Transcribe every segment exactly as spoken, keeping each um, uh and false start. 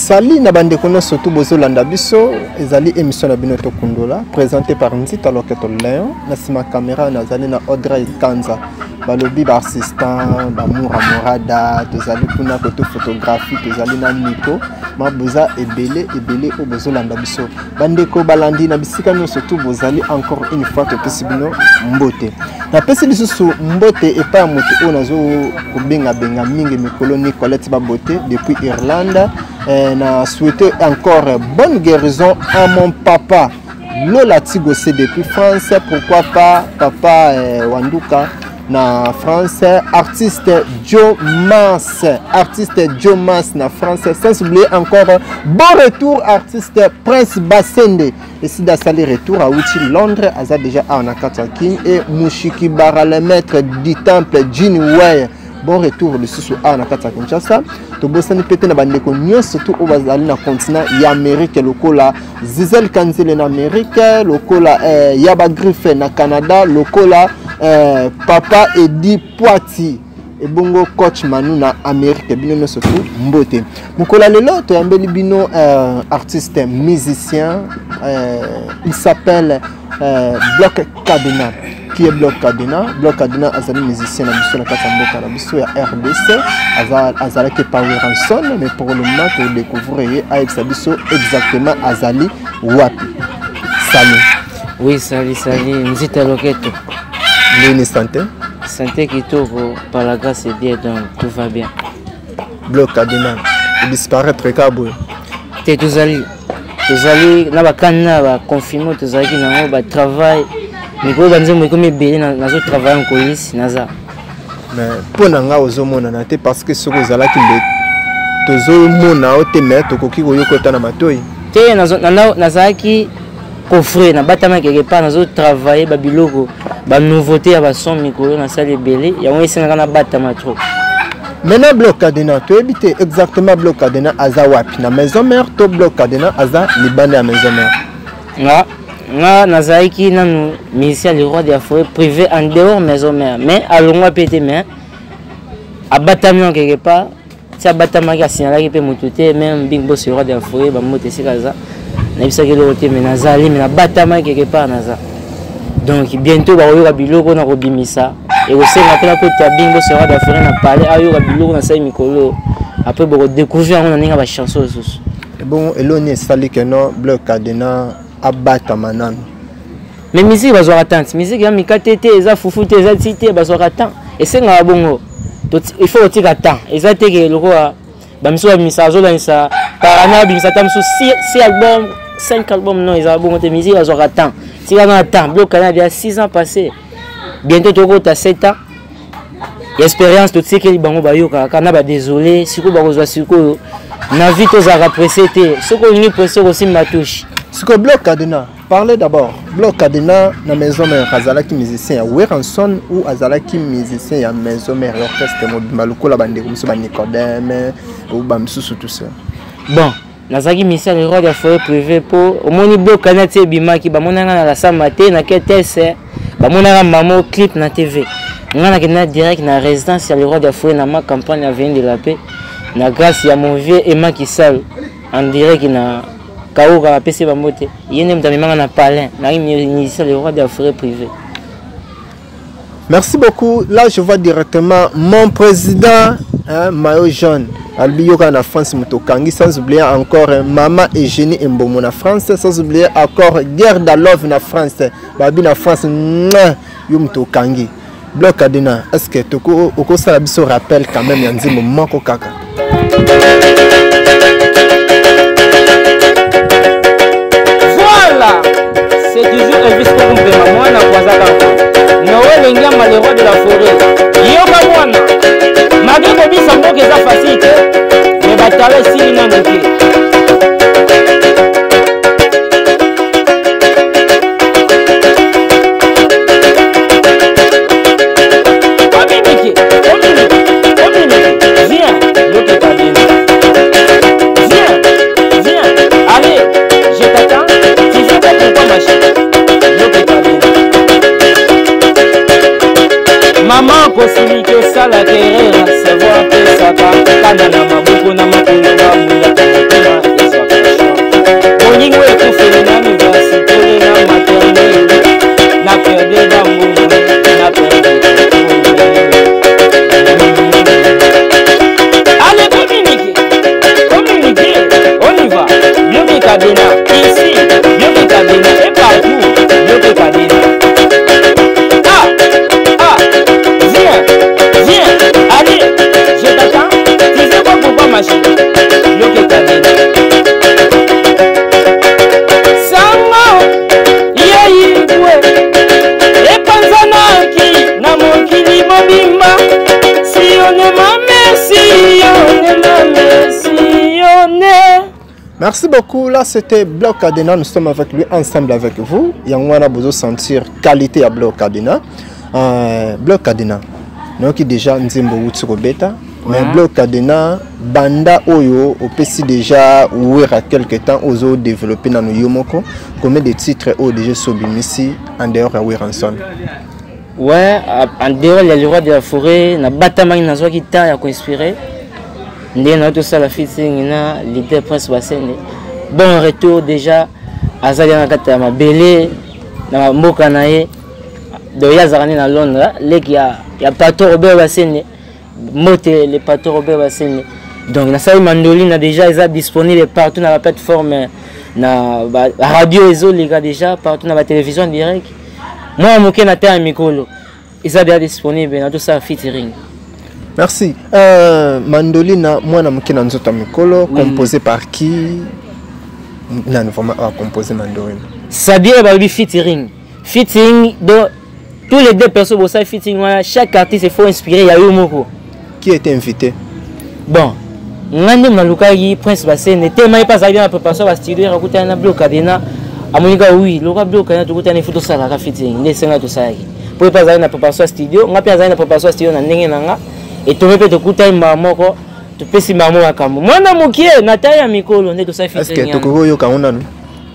Sali na bande kono surtout bozolanda biso ezali émission na bino to kundola présenté par Nzita Loketo Léon na sima caméra na zali na Audrey Kanza balobi ba assistant ba Moura Morada tozali kuna koto photographie tozali na Nico mabuza ebele ebele o bozolanda biso bande ko balandi na bisika no surtout bozali encore une fois to pesibino mbote na pesi lisusu mbote et pas moto o nazo ko benga benga mingi mikolo Nicolette Babote depuis Irlande. Et na souhaité encore bonne guérison à mon papa Lola Tigosé depuis France, pourquoi pas papa eh, Wanduka na France, artiste Joe Mas, artiste Joe Mas na France, sans oublier encore bon retour artiste Prince Bassende ici d'assali retour à Outi Londres, Aza déjà à Nakata King et Mushiki Bara le maître du temple Jinway. Bon retour le sous à Nakata Kinshasa. To bosani pété na bandeko nyo surtout au bazali na continent ya Amérique lokola Zizel Kanzele na Amérique lokola eh, Yaba Griffin na Canada lokola eh, Papa Edi Poiti et bongo coach Manu na Amérique bino surtout mbote. Mukola lelo to yambeli bino euh, artiste musicien euh, il s'appelle euh, Bloc Cadena. Qui est Bloc Cadena? Bloc Cadena azali musicien na biso na kata mboka na biso ya R D C azali azali ke Power Ranson mais pour le moment to découvrir avec sa biso exactement azali wapi. Salut. Oui, salut, salut, Nzita Loketo. Nini santé? Santé kitoko, par la grâce de Dieu, donc tout va bien. Bloc Cadena, il disparaît très caboué. T'es tous allés, tous allés, na ba kana ba confinement, tous allés na ba travail. Mais quand on dit que je suis dans le travail en coulisses, mais pour nous, nous sommes parce que ce que vous avez dit, nous sommes mettre au coquille au côté de la matouille. Tu es dans le coffret, dans le bâtiment quelque part, dans le travail, dans le logo, dans la nouveauté, dans le son, dans la salle belé, il y a un essai dans le bâtiment trop. Maintenant, Bloc Cadena, tu habites exactement Bloc Cadena à Zawapi. Dans la maison mère, tu Bloc Cadena à Za, Libanais à la maison mère. Nga nazaiki nanu ministère du roi de la forêt privé en dehors maison mère mais à longue pété mais à bâtiment quelque part c'est bâtiment qui a signalé que peut monter même big boss roi de la forêt ba monter c'est kaza na bisa que le côté mais nazali mais na bâtiment quelque part naza donc bientôt ba yoka biloko na kobimisa et aussi na pela côté big boss roi de la forêt na parler a yoka biloko na sai mikolo après ba découvrir on ninga ba chanson sous bon eloni sali que non Bloc Cadena abata manano mais musique bazo attendre musique ya mikatete eza fufute eza tite bazo attendre et c'est nga bongo il faut tika attendre eza teke loko ba miso ba misazo la isa parana bi misata miso six albums cinq albums non eza bongo te musique bazo attendre tika na attendre Bloc Cadena il y a six ans passé bientôt toko ta sept ans expérience tout ce que bango ba yoka kana ba désolé siko ba kozwa siko na vie to za apprécier te siko ni pressé aussi matouche. Ce que Bloc Cadena, parlez d'abord. Bloc Cadena, na maison mère, Azalaki musicien, ya Weranson ou Azalaki musicien, ya maison mère, l'orchestre, Maluko la bande, comme ça, Nicodème, ou Bamsous, tout ça. Bon, Nazaki musicien, le roi de la forêt privée pour, au moins, Bloc Cadena, c'est Bimaki, Bamonanga na la Samate, na Ketesse, Bamonanga Mamo, clip na T V. Nana Kena direct na résidence, le roi de la forêt, na ma campagne, la Vienne de la paix, na grâce, ya mon vieux Emma qui sale, en direct, na. Kaouka a pc bamote yene mtamimanga na palin na ministère le roi de la forêt privée. Merci beaucoup. Là je vois directement mon président hein, Mayo Jaune Albiyoka na France Mutokangi, sans oublier encore hein, Maman Eugénie Mbomo na France, sans oublier encore Guerre d'Alove na France Babi na France yo Mutokangi. Bloc Cadena, est-ce que toko oko sala biso rappel quand même yanzi moment ko kaka. C'est toujours un vice pour me moi na kwazaka. Noël ngamba le roi de la forêt. Yoka mwana. Magi ko bisa mboka eza facile. Mais batale sili na ngoki. Abimiki, omini, omini. Viens, Bloc Cadena. Viens, viens. Allez, je t'attends. Tu veux pas pourquoi machin. Maman possibilité ça la terre c'est voir que ça va kana na mabuko na makolo ba mula Merci beaucoup. Là, c'était Bloc Cadena. Nous sommes avec lui, ensemble avec vous. Il y a un besoin sentir qualité à Bloc Cadena. Euh, Bloc Cadena. Nous qui déjà Nzimbo Utsukobeta. Mais Bloc Cadena, Banda Oyo, au P C déjà, ou il y a quelques temps, aux autres développés dans nos Yomoko. Combien de titres ont déjà sobimisi en dehors de Wiranson? Ouais, en dehors, il y a le roi de la forêt, na Batama, il y a un qui t'a inspiré. Il y a tout ça, la fille, il y a l'idée Prince Bassene. Bon retour déjà, Azali Nakata, ma belé, na Mokanae, de Yazarani à Londres, il y a Pato Robert Bassene. Moté les patrons Robert Bassene. Donc na sa mandoline déjà ils sont disponibles partout dans la plateforme, na la radio ils ont les gars déjà partout dans la télévision en direct. Moi moké na terre mikolo ils sont déjà disponibles dans tout ça featuring. Merci. Euh, mandoline moi na moké na nzoto mikolo composé par qui? Non vraiment composé mandoline. Sabir Balbi featuring. Featuring de tous les deux personnes ça featuring chaque artiste il faut inspirer ya yo moko. Qui était invité? Bon, ngande mnalukaki Prince Bassene tellement pas arrivé à préparation à studio rakuta na Bloc Cadena amonika oui loka Bloc Cadena tukuta ni photo sala ka fitting ndesenga to saki pour pas arriver à préparation à studio ngapi arrivé à préparation à studio na ndenge nanga et to mepe tukuta imba moko to pesi mamo akambo mwana mukie na taya mikolo nde to sa fitting. Est-ce que tokoko yo kaona no?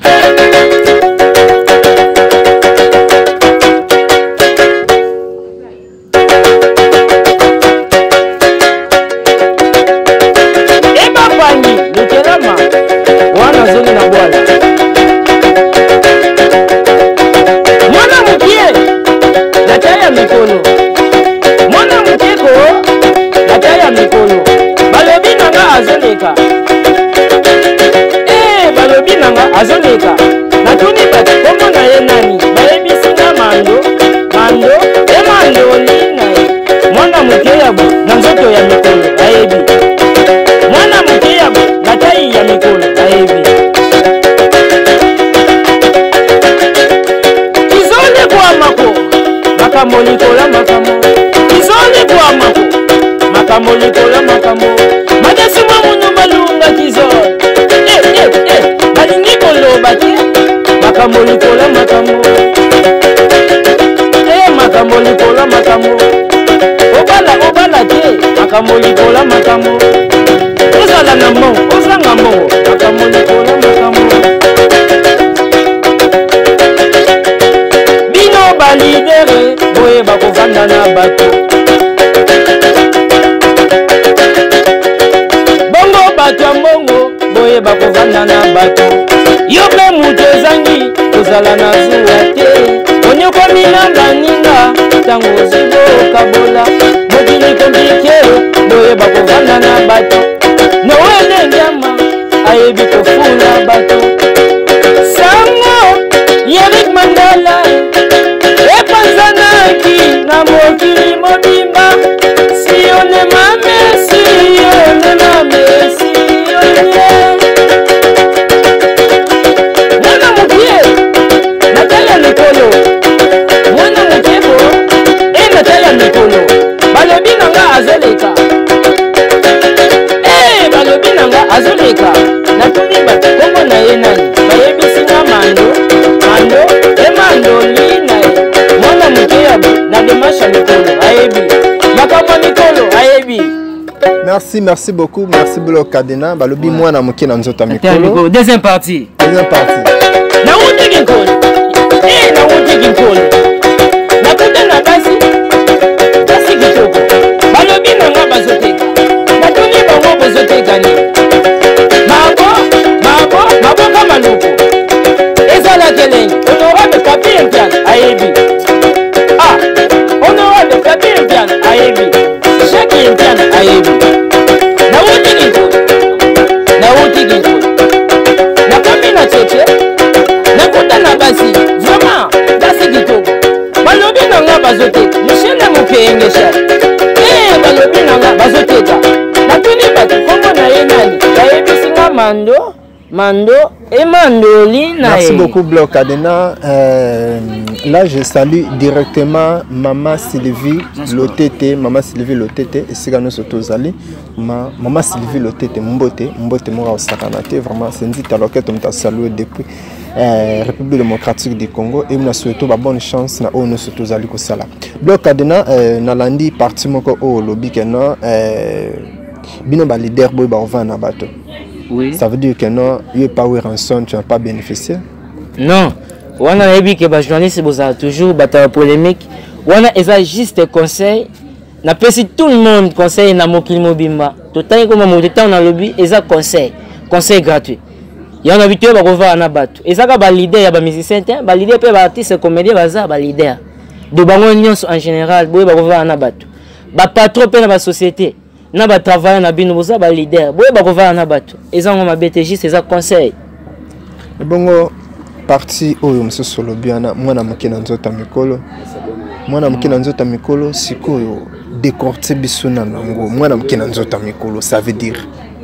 Azoleka na tuni bati komo na ye nani baebisi na mando mando e mando lina mwana muke yabo na nzoto ya mikolo ayebi mwana muke yabo na tai ya mikolo ayebi izole kwa mako makamo likola makamo izole kwa mako makamo likola makamo madasi mwa muno malunga kizole eh eh eh makambo likola makambo eh makambo likola makambo obala obala te makambo likola makambo ozala na mo ozanga mo makambo likola makambo bino balidere boye bakovanda na bato bongo bato mbongo boye bakovanda na bato yo pe mutu ezangi ozala na zuwa te onyokomi nanga ninga ntango ozibo okabola mokili komplike boye bakovanda na bato nowele nyama ayebi kofula bato sango Yerik Mandala epanzanaki na mokili mobimba si one mame si one mame si one azoleka eh balobi nanga azoleka na tuni bato kombo na ye nani bayebisi na mando mando e mando lina ye mwana moke yabo na demasha mikolo ayebi makambo mikolo ayebi. Merci, merci beaucoup, merci Bloc Cadena. Balobi mwana moke na nzota mikolo. Deuxième partie. Deuxième partie. Na wuti kinkolo eh na wuti kinkolo na kuta na basi basi kitoko balobi nanga bazoteka batuni bango bozotekani mabo mabo maboka maluku ezala kelenge honorable papier mpian ayebi ah honorable papier mpian ayebi shaki mpian ayebi na wuti kinkolo na wuti kinkolo na komi na cheche na kuta na basi vraiment basi kitoko balobi nanga bazoteka mishene mukengesha eh balobi nanga bazoteka natuni bato kombo na ye nani bayebisi nga mando Mando et Mandolina. Merci beaucoup, Bloc Cadena. Euh, là, je salue directement Maman Sylvie Lotete. Maman Sylvie Lotete. Et c'est nous surtout Zali. Maman Sylvie Lotete, Mbote. Mbote Moura au Sakanate. Vraiment, c'est une petite aloquette. On t'a salué depuis euh, République démocratique du Congo. Et nous souhaitons bonne chance. Na nous surtout Zali Kosala. Bloc Cadena, Nalandi, parti moko au lobby Kena. Bino ba leader boy ba over na bato. Oui. Ça veut dire que non, il n'y a pas eu rançon, tu n'as pas bénéficié? Non. On a dit que les journalistes sont toujours bataille polémique. On a juste des conseils. On a tout le monde conseil na mokili mobimba. Tout le temps comme on a lobby, ils ont conseil, conseil gratuit. Il y a un habitué à revoir na bato. Ils ont ba leader ya ba musicien, ba leader pe ba artiste comédien baza ba leader. De bango en général, boy ba revoir na bato. Ba patron pe na ba société. Na ba travailler na bino boza ba leader boye ba kovana na bato ezango ma B T J c'est ça conseil bongo parti oyo msusu lobiana mwana mukina nzota mikolo mwana mukina nzota mikolo sikoyo décorter bisuna nango mwana mukina nzota mikolo ça veut dire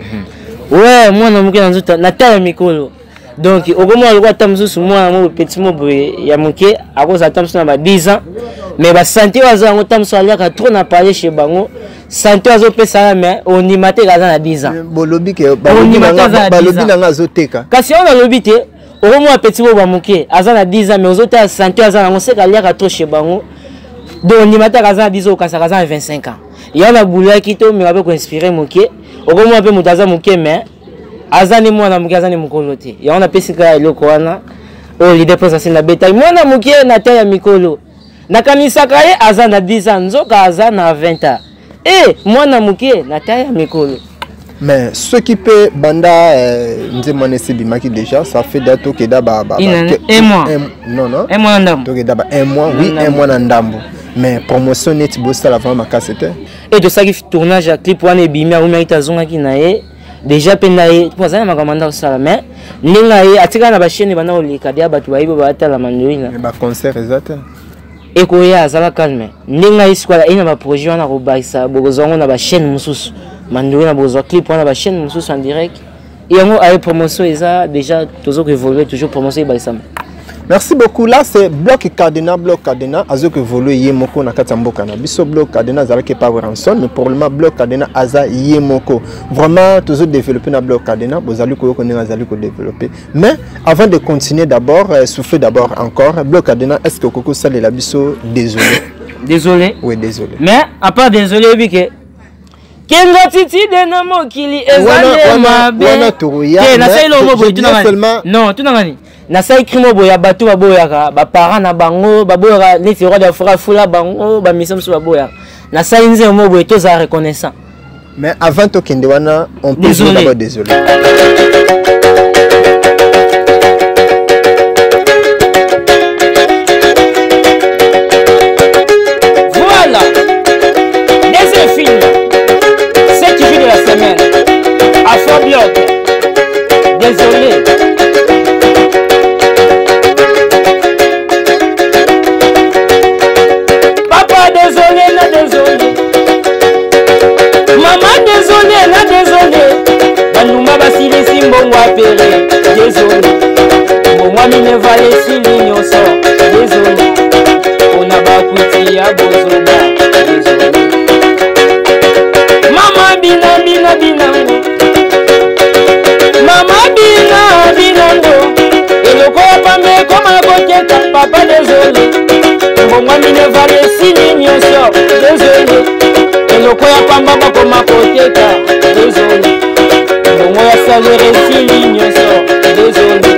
ouais mwana mukina nzota na tala mikolo donc okomo alikuwa tamsusu mwana mo petit mo boye ya muke akoza tamsusu na ba dix ans mais ba santé wazango tamsusu aliaka trop na parler chez bango santé azo pesa mais on y maté gaza na dix ans bolobi ke balobi na ngazo teka kasi on a lobi te okomo petit mo ba muke aza na dix ans mais ozota santé aza na seka aliaka trop chez bango donc on y maté gaza na dix ans kasa gaza na vingt-cinq ans ya na boulot kito mais va ko inspirer muke okomo ape mutaza muke mais azani mwana muke azani mukolo te ya on a pesika eloko wana o leader process na betail mwana muke na taya mikolo na kanisa kaye azana dix ans nzoka azana vingt ans eh mwana muke na taya mikolo mais ce qui peut banda nzemane sebimaki déjà ça fait dato que daba ba un mois non non un mois ndambo to que daba un mois oui un mois ndambo mais promotion net bossa la vraiment makasete et de ça qui tournage à clip wana ebimi a umaki tazonga ki na ye déjà pena ye pour ça makamanda osala mais ninga ye atika na ba chaîne bana olika dia batu bayibo ba atala Mandolina ba concert exact et koya azala calme ninga iskwala ina ba projet wana ko baisa bozongo na ba chaîne mususu Mandolina bozo clip wana ba chaîne mususu en direct et yango ay promotion eza déjà toujours évoluer toujours promotion baisa. Merci beaucoup. Là, c'est Bloc Cadena, Bloc Cadena. Azo que volo yemoko na katamboka na biso Bloc Cadena zala ke pas rançon, mais pour le moment Bloc Cadena aza yemoko. Vraiment toujours développer na Bloc Cadena, bozali ko ko na zali ko développer. Mais avant de continuer d'abord, euh, souffler d'abord encore Bloc Cadena, est-ce que koko sale la biso désolé? Désolé. Oui, désolé. Mais à part désolé bike Kenga titi de na mokili ezale mabe. Wana turuya. Na sai lo mo boy seulement. Non, tu n'angani. Na sai krimo boya batu baboyaka ba parents na bango baboyaka neti roi de fra fula bango ba mission so baboya. Na sai nze mo boy to za reconnaissant. Mais avant to kende wana on peut dire d'abord désolé. Voilà. Deuxième film. C'est qui de la semaine. Afro Bloc. Désolé. Désolé, na désolé. Maman désolé, na désolé. Banuma basili simbongo apere. Désolé. Moi mine vale sili nyoso. Désolé. On a bakuti ya bozoba. Désolé. Maman bina bina binango. Maman bina binango. Eloko pambe koma koketa papa désolé. Moi mine vale sili nyoso. Désolé. Eloko ya pamba bako makoteka. Désolé. Moi ya salere sili nyoso. Désolé.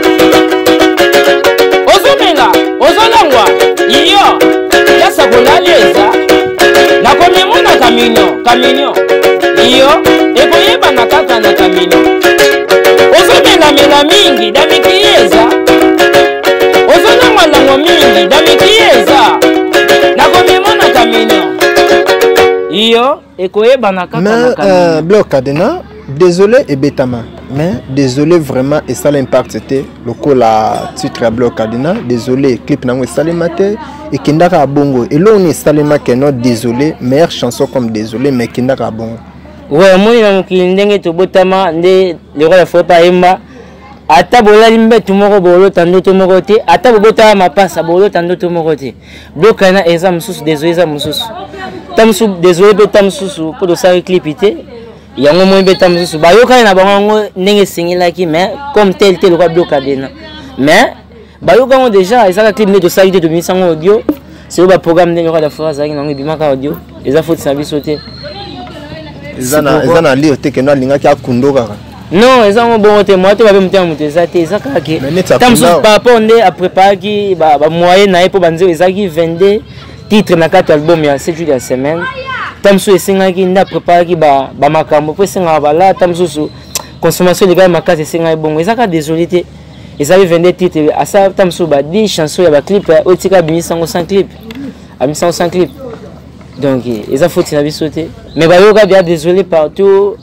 Ozomela, ozolangwa. Iyo. Ya sakolali eza. Nakomi mona kaminyo, kaminyo. Iyo. Ekoyeba na kaka na kaminyo. Ozomela mela mingi damiki eza. Ozolangwa lango mingi damiki eza. Nakomi mona kaminyo. Iyo. Ekoyeba na kaka na kaminyo. Mais Bloc Cadena, désolé et bétama. Mais désolé vraiment et ça l'impact c'était le coup la titre à Bloc Cadena. Désolé clip nango salimate et kindaka bongo. Et là on est salima keno désolé meilleure chanson comme désolé mais kindaka bongo. Ouais moi il m'a ndenge to botama nde le roi la fois pas emba ata bolali mbetu moko bolota ndoto moko te ata bobota mapasa bolota ndoto moko te bloc na eza mususu désolé eza mususu tamsu désolé be tamsusu po do sa clip te yango mo be tamsusu bayoka na bango ndenge singilaki mais comme tel tel ko bloc adena mais bayoka ngo déjà eza ka clip ne do sa de misango audio c'est ba programme ndenge ko da fois za ngi bimaka audio eza faut sa biso te eza na eza na lio te que na linga ki akundoka. Non, ils ont bon côté moi tu vas me dire monter ça t'es ça qui tam sous papa on est à préparer qui ba moyen na pour banzer ils qui vingt-deux titres na quatre albums ya sept jours de semaine tam sous singa qui na préparer qui ba ba makambo pour singa ba là tam sous consommation les gars makasi singa bon ils ka désolé te ils avaient vingt-deux titres à ça tam sous ba dix chansons ya ba clip au tika bimi cent clip à mille cent clip donc ils a faut na bisoté mais ba yo ga bien désolé partout.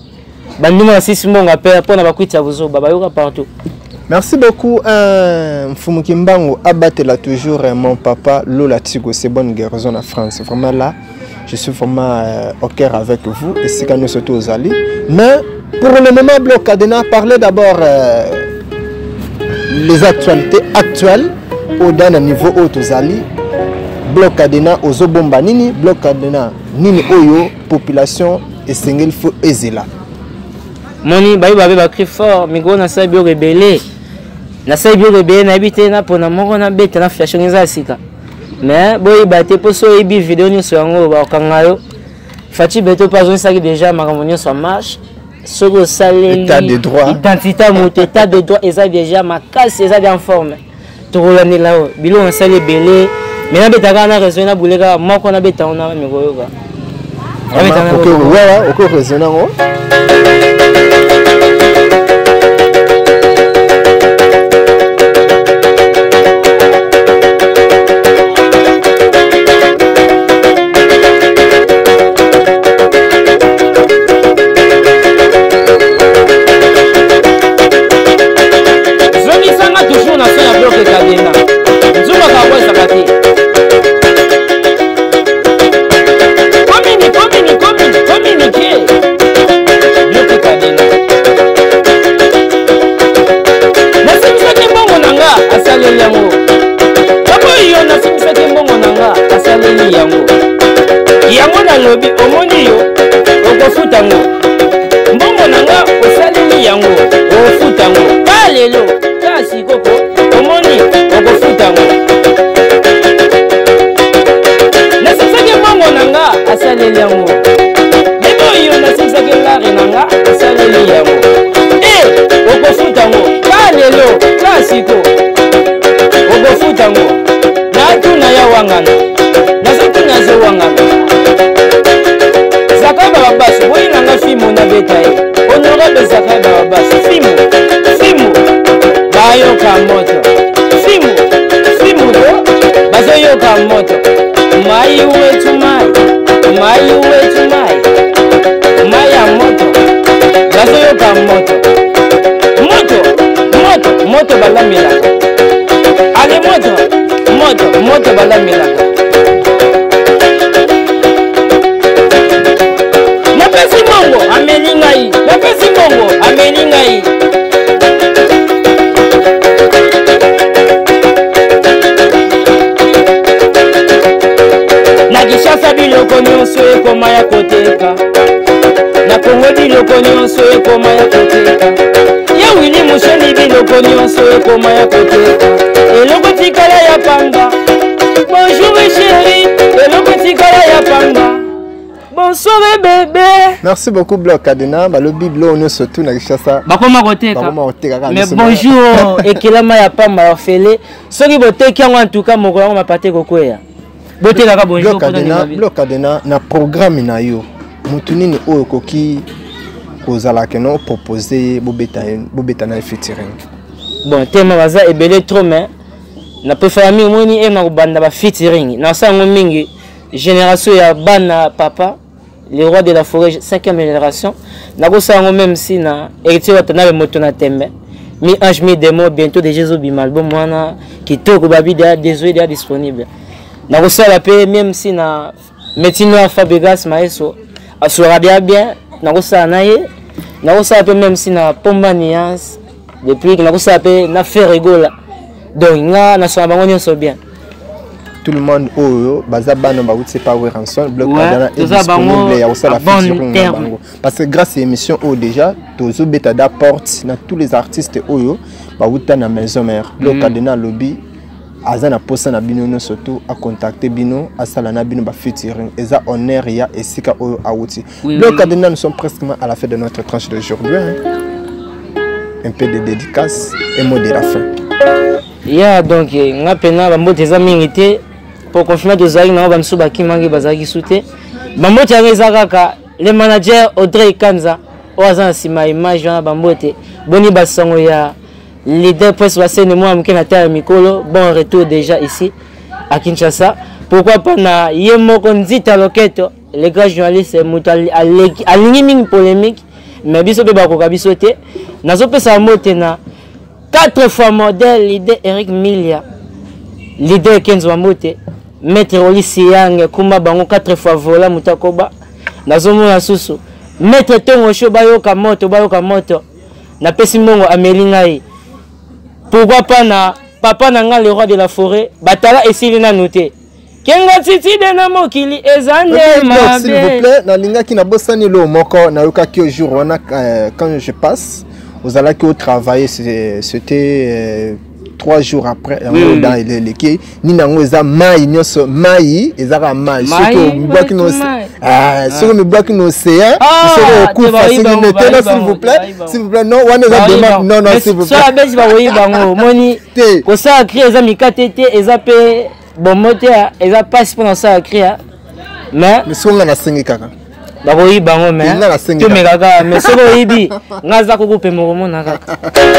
Merci beaucoup. Mfumukimbango abatela toujours mon papa Lola Tigo, c'est bonne guérison en France. Vraiment là, je suis vraiment euh, au cœur avec vous et c'est quand nous sommes tous allés. Mais pour le moment, Bloc Cadena, parlez d'abord euh, les actualités actuelles au dernier niveau où tous allés. Bloc Cadena aux Obomba Nini, Bloc Cadena Nini Oyo, population et Sengel Fou Ezela. Moni bayi babe ba cri fort migo na sai bio rebelle na sai bio rebelle na bité na pona moko na beta na fashion za sika mais boyi baté poso ebi vidéo ni so yango ba kangayo fati beto pas on ça déjà makamonio so marche soko saleli état de droit identité moto état de droit eza déjà makasi eza bien forme to rolani lao bilo na sali belé mais na beta kana raison na buleka moko na beta ona migo yoka OK ouais OK raisonnant. Yango na lobi omoni yo okofuta ngo mbongo nanga osaleli yango ofuta ngo kalelo kasi koko omoni okofuta ngo nasisaki mbongo nanga asaleli yango bebo yo nasisaki lare nanga asaleli yango e okofuta ngo kalelo kasi ko okofuta ngo natuna ya wangana nasotuna zo wangana Zakaba Babas, oui, on a film, on a bétail. Honorable Zakaba Babas, film, film, Bayoka Moto, film, film, Bazoyoka Moto, my way to my, my way to my, Maya Moto, Bazoyoka Moto, Moto, Moto, Moto Balamila, Ale Moto, Moto, Moto Balamila. Napesi mongo ameningai napesi mongo ameningai na Kinshasa biloko nyonso ekoma ya koteka na Kongo biloko nyonso ekoma ya koteka ya Wili Musheni biloko nyonso ekoma ya koteka eloko tikala ya panga bonjour chérie eloko tikala ya panga. Bonsoir bébé. Merci beaucoup Bloc Cadena. Le biblo nous surtout na Kinshasa. Bakoma koteka. Mais bonjour ekelama ya pamba orphelé. Soki boteki en tout cas moko yango mapate kokwea. Boteka ka bonjour Bloc Cadena, Bloc Cadena na programme na yo. Mutu nini oyo koki kozala keno proposer bobeta bobeta na featuring. Bon, tema baza ebele trop mais na préféré mi moni e na banda ba featuring. Na sango mingi génération ya bana papa les rois de la forêt cinquième génération nakosango même si na héritier watana le moto na tembe mi ange mi demo bientôt de Jésus bim album wana kitoko babi déjà désolé disponible nakosala pe même si na médecine à Fabegas Maeso asura bien bien nakosala na ye nakosala pe même si na Pomba Niance depuis que nous avons na faire rigolo donc nga na so bango nyonso bien tout le monde oyo baza bana ba utse pa ranson bloc Kadena est disponible ya osala featuring na bango parce que grâce à l'émission o déjà tozo beta da porte na tous les artistes oyo ba uta na maison mère bloc Kadena lobby azana posa na bino no surtout à contacter bino asala na bino ba featuring eza honneur ya esika oyo awuti bloc Kadena nous sommes presque à la fin de notre tranche d'aujourd'hui hein. Un peu de dédicace et mot de la fin. Yeah, donc nga pena bambo teza mingité pour confirmer que zaki na bamsu baki mangi bazaki souté bambo tanga zakaka le manager Audrey Kanza oza sima image na bambo te boni basango ya leader presse basene moi mukena ta mikolo bon retour déjà ici à Kinshasa pourquoi pas na yemoko nzita loketo les grands journalistes mutal alingi mingi polémique mais biso be bakoka biso te nazo pesa mote na quatre fois modèle leader Eric Milia leader Kenzo Wamote maître Oli Siang kuma bango quatre fois vola mutakoba nazo mona susu maître Tongo Sho bayoka moto bayoka moto na pesi mongo amelingai pourquoi pas na papa na nga le roi de la forêt batala esili na noté Kenga titi de na mokili ezande ma s'il vous plaît na linga ki na bosani lo moko na yoka ki au jour on a quand je passe aux allez qui au travail c'était euh, trois jours après oui, dans les les ni nango eza mai nyoso mai ezaka mai surtout bois qui nous ah sur le bois qui nous océan sur coup facile mettez s'il vous plaît s'il vous plaît non on est demande non non s'il vous plaît ça besi ba oui bango moni ko ça créer eza mikatete eza pe bon moteur eza passe pendant ça créer mais mais songa na sengi kaka bakoyi bango me to mekaka mais soko yibi ngaza kukupe mokomona kaka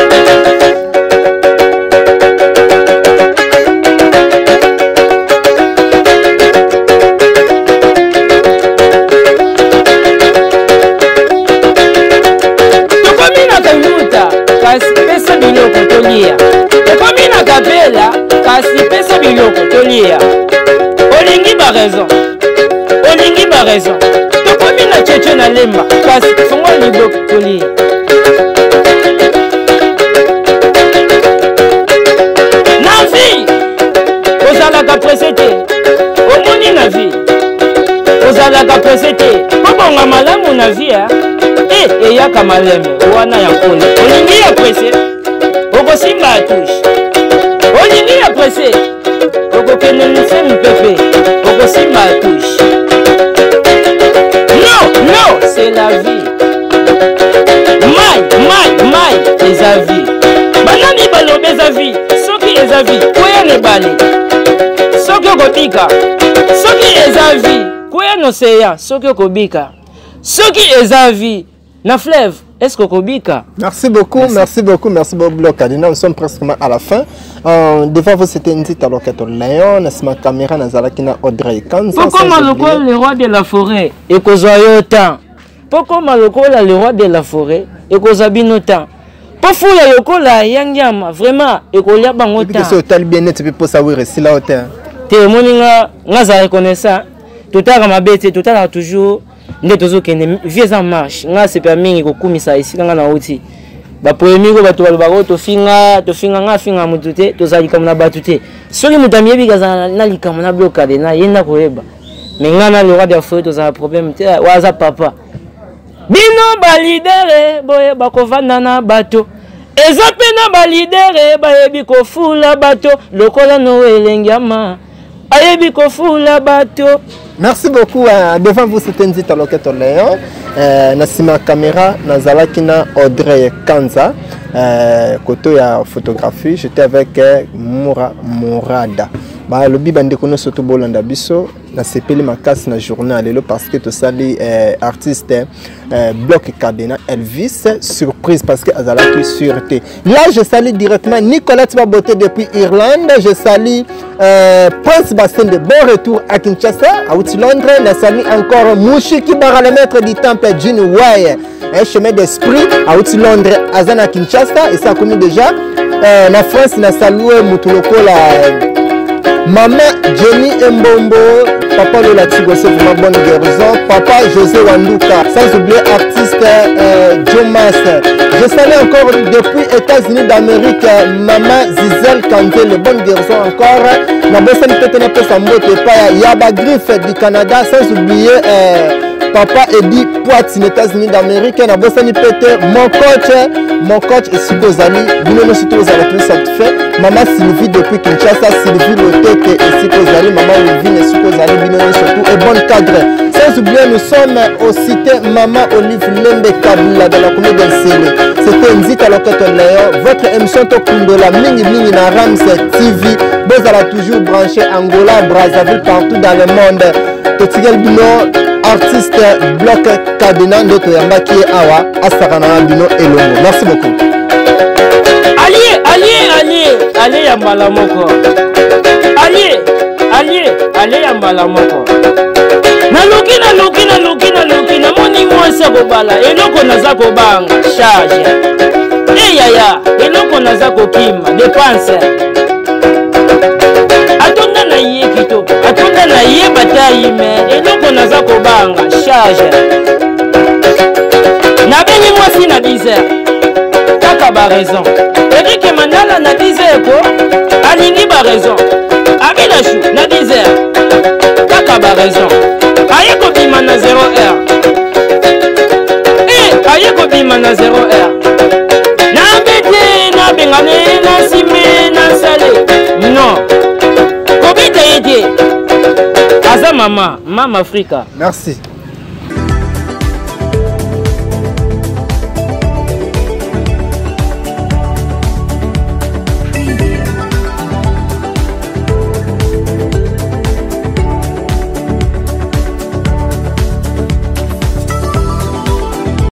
tokomi na kanuta kasi pesa biloko tolia tokomi na kapela kasi pesa biloko tolia olingi ba raison olingi ba raison tokomi na cheche na lemba kasi fongo liboko tolia na vie ozalaka presse te omoni na vie ozalaka presse te obonga malamu na vie e eyaka maleme wana ya nkolo olingi ya presse okosimba ya touche olingi ya presse okokende nse mpepe okosimba ya touche. Non, c'est la vie. Mai, mai, mai, c'est la vie. Banani balobe za vie. Soki est la vie. Koya ne bali. Soki okobika. Soki est la vie. Koya no seya. Soki okobika. Soki est la vie. Na fleuve. Est-ce qu'okobika? Merci beaucoup, merci, merci beaucoup, merci beaucoup, Bloc Kadena. Nous sommes presque à la fin. Euh, devant vous, c'était une petite alors que Léon, ma caméra, Nazalakina, Audrey Kanza. Pourquoi Maloko, le roi de la forêt, et qu'ozoyo temps? Pourquoi Maloko, le roi de la forêt, et qu'ozabino temps? Pour fou la loko la yangyama, vraiment, et qu'on y a bango temps. C'est hôtel bien net, tu peux pas savoir si la hôtel. T'es moninga, Naza reconnaissant, tout à ma bête, tout à toujours. Nde tozo kene vieux en marche nga c'est permis ko kumisa ici nga na oti ba premier ko bato balobako to finga to finga nga finga mutute to zali comme na batute soki mutamie bikaza na likamo na Bloc Kadena yenda koyeba mais nga na le roi de feu to za problème te waza papa bino ba leader boye bakovanda na bato eza pe na ba leader bayebi ko fula bato lokola no elengama ayebi ko fula bato. Merci beaucoup. Euh, devant vous, c'était une petite loquette au Léon. Euh, Nassima caméra, Nazalakina Audrey Kanza. Euh, côté à photographie, j'étais avec euh, Moura Mourada. Bah, le bibande qu'on a surtout bolanda biso. Na sepeli makas na journal lelo parce que to sali euh, artiste euh, Bloc Kadena Elvis surprise parce que azala qui sûreté. Là je salue directement Nicolas Tibaboté depuis Irlande, je salue euh, Prince Bassin de bon retour à Kinshasa, à Outi Londres, na salue encore Mouchi qui barra le maître du temple Juni Way, un chemin d'esprit à Outi Londres, Azana Kinshasa et ça connu déjà. Euh, na France na salué Mutuloko la Maman Jenny Mbombo, papa Lola Tigo, c'est vraiment bonne guérison. Papa José Wanduka, sans oublier artiste euh, Joe Master. Je salue encore depuis États-Unis d'Amérique, maman Zizel Kanzele, bonne guérison encore. Nabosan Petena Pesambote, Yaba Griff du Canada, sans oublier euh, papa Eddie Poit des États-Unis d'Amérique. Nabosan Pete, mon coach, mon coach est Sudozali, nous nous sommes plus satisfaits. Maman Sylvie depuis Kinshasa, Sylvie Lotete et Sudozali, maman Olivine et Sudozali, nous surtout et bon cadre. Sans oublier, nous sommes au cité Maman Olive Lembe Kabila de la commune d'Ensele. C'était Nzita Loketo Léo, votre émission Tokundola, Mingi Mingi na Rams T V. Vous allez toujours brancher Angola, Brazzaville, partout dans le monde. Totigel Bino, artiste Bloc Kadena, notre Yambaki Awa, Asarana Bino et Lomo. Merci beaucoup. Allié, allié, allié, allié Yambala Moko. Allié, allié, allié Yambala Moko. Naluki naluki naluki naluki na moni mwasa kobala eloko naza kobanga charge eh yaya eloko naza kokima dépense atonda na ye kitoko atonda na ye batayi me eloko naza kobanga charge na bengi mwasi na dix heures kaka ba raison Eric Mandala na dix heures ko alingi ba raison Amina Chou na dix heures kaka ba raison aye kobima na zéro heure eh aye kobima na zéro heure na bete na bengane na sime na sale non kobita yete aza mama mama Afrika. Merci.